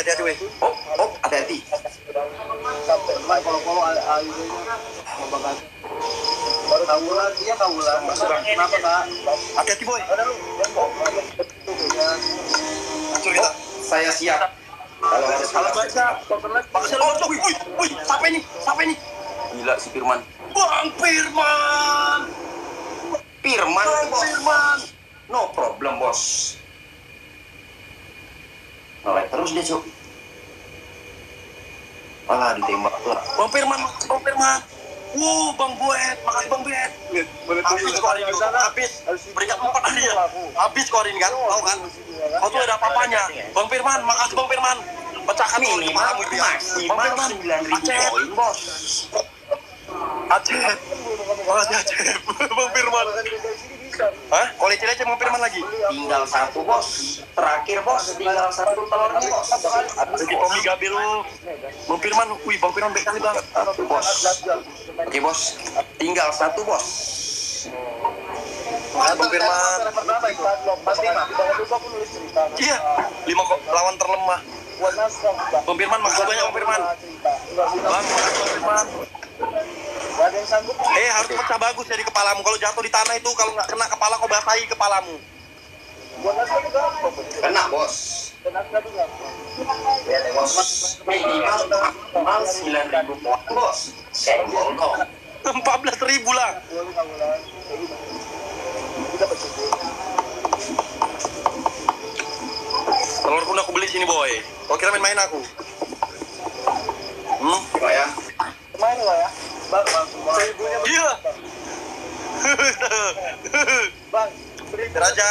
hati-hati weh. Hati-hati. Kalau baru kabulan, dia kabulan. Kenapa kak? Hati-hati boy. Hancur kita. Saya siap. Kalau harus Salah baca. Wih, siapa ini? Siapa ini? gila si Firman. Bang Firman. Firman, bos. Firman. No problem, bos. Nolak terus dia, Cuk. Malah ditembak lah. Bang Firman. Bang Buet, makasih Bang Buet. Habis kok hari ini, habis berikan 4 hari ya. Habis kok hari ini kan, tahu kan? Kau tuh ada apa-apanya. Bang Firman, makasih Bang Firman. Pecahkan Minimal kamu itu ya. Bang Firman, 9.000 poin, bos. Aceh. Makasih Aceh. Bang Firman. Hah? Koleksi aja Bang Firman lagi. Tinggal 1, bos. Terakhir, bos. Tinggal 1 telur nih, bos. Lagi Tommy Gabil. Bang Firman, Bang Firman baik kali banget. 1, bos. Oke, bos. Tinggal 1, bos. Bang Firman. Iya, 5 kok lawan terlemah. Bang Firman, makasih banyak Bang Firman. Bang, makasih Bang Firman. Harus pecah bagus ya di kepalamu. Kalau jatuh di tanah itu, kalau nggak kena kepala, kau basahi kepalamu. Kena, bos. Bos. Minimal 9.000 poin, bos. Senggol dong. 14.000 lah. Telur pun aku beli sini boy. Kau kira main-main aku? Coba ya. Main lah ya. Bang, Iya. Bang, Raja.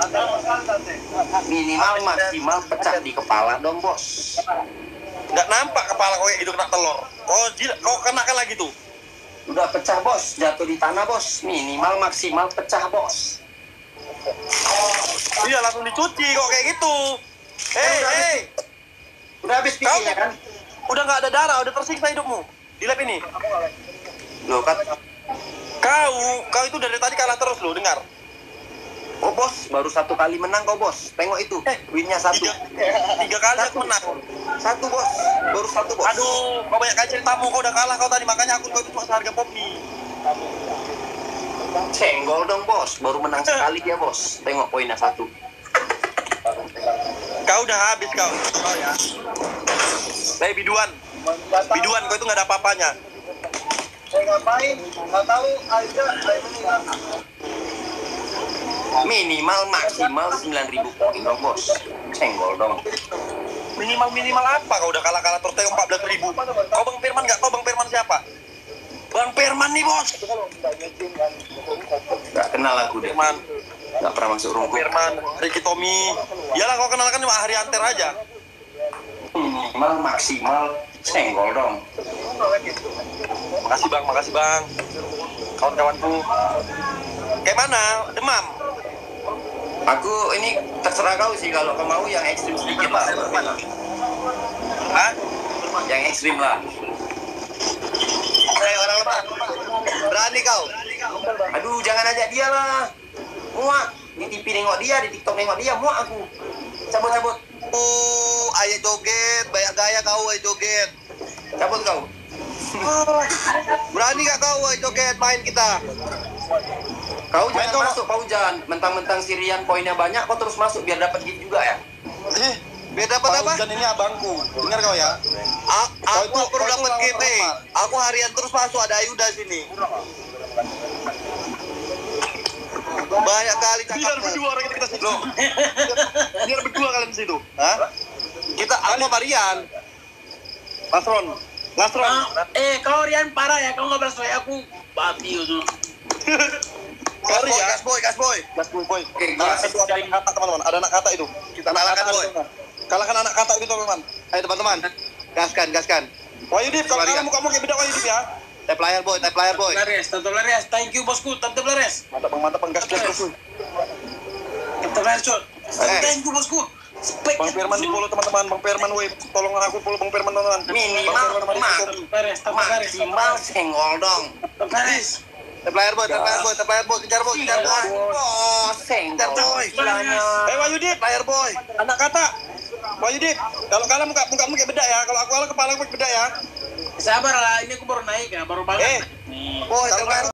Minimal maksimal pecah di kepala dong, bos. Nggak nampak kepala kau kayak itu kena telur. Kau kenakan lagi tuh. Udah pecah, bos. Jatuh di tanah, bos. Minimal maksimal pecah, bos. Iya, langsung dicuci kok kayak gitu. Hei. Udah habis pikirnya kan? Udah nggak ada darah, udah tersiksa hidupmu. Di lab ini. Loh, kan? Kau itu dari tadi kalah terus loh, dengar. Oh, bos. Baru 1 kali menang kau, bos. Tengok itu. Winnya 1. 3 kali aku menang. 1, bos. Baru 1, bos. Aduh, kau banyak kali ceritamu, kau udah kalah kau tadi, makanya aku itu cuma seharga Popmi. Senggol dong, bos. Baru menang sekali dia, bos. Tengok poinnya 1. Kau udah habis kau ya. Biduan, kau itu nggak ada apa-apanya. saya ngapain? Nggak tahu aja. Minimal maksimal 9.000 poin dong, bos. Senggol dong. Minimal apa? Kau udah kalah terus tengok 14.000. Kau Bang Firman nggak? Kau Bang Firman siapa? Bang Firman nih, bos. Gak kenal aku deh. Firman. Gak pernah masuk rumput. Firman, Ricky Tommy. Iyalah kau kenal kan cuma Hari Anter aja. Minimal maksimal senggol dong. Makasih bang. Kawan-kawanku. Kayak mana? Demam? Aku ini terserah kau sih, kalau kau mau yang ekstrim sedikit lah. Hah? Yang ekstrim lah. Orang lemah. Berani kau? Aduh, jangan ajak dia lah. Muak. Di TV nengok dia, di TikTok nengok dia, muak aku. Cabut. Ayah joget, banyak gaya kau ayah joget. Cabut kau. Berani gak kau ayah joget main kita? Kau jangan masuk, kau jangan. Mentang-mentang Sirian poinnya banyak, kau terus masuk biar dapat gift juga ya. Biar dapat apa? Dan ini abangku, dengar kau ya. Aku perlu dapat gift nih. Aku harian terus masuk, ada Ayuda sini. Banyak kali cakap. Biar berdua orang kita situ. Biar berdua kalian situ. Hah? Kita aku Marian. Lasron. Kau Rian parah ya, kau nggak bersuai aku babi itu. Gas boy. Oke, kalahkan tuh anak kata teman-teman. Ada anak kata itu. Kita kalahkan boy. Kalahkan anak kata itu teman-teman. Ayo teman-teman. Gaskan. Wah Yudip, kalau kalah muka kayak beda Wah Yudip ya. Tap layar boy. Tetap laris. Thank you bosku, tetap laris. Mantap bang, gas terus. Tetap laris cok. Thank you bosku. Bang Firman di follow teman-teman. Bang Firman weh, tolong aku follow Bang Firman teman-teman. Minimal maksimal senggol dong. Tetap laris. Terplayer boy, kejar boy. Boseng. Kejar boy. Istilahnya. Wahyudit, player boy. Anak kata. Wahyudit, kalau kalah muka kayak bedak ya. Kalau aku kalah kepala kayak bedak ya. Sabar lah, ini aku baru naik ya, baru banget. Boy, terplayer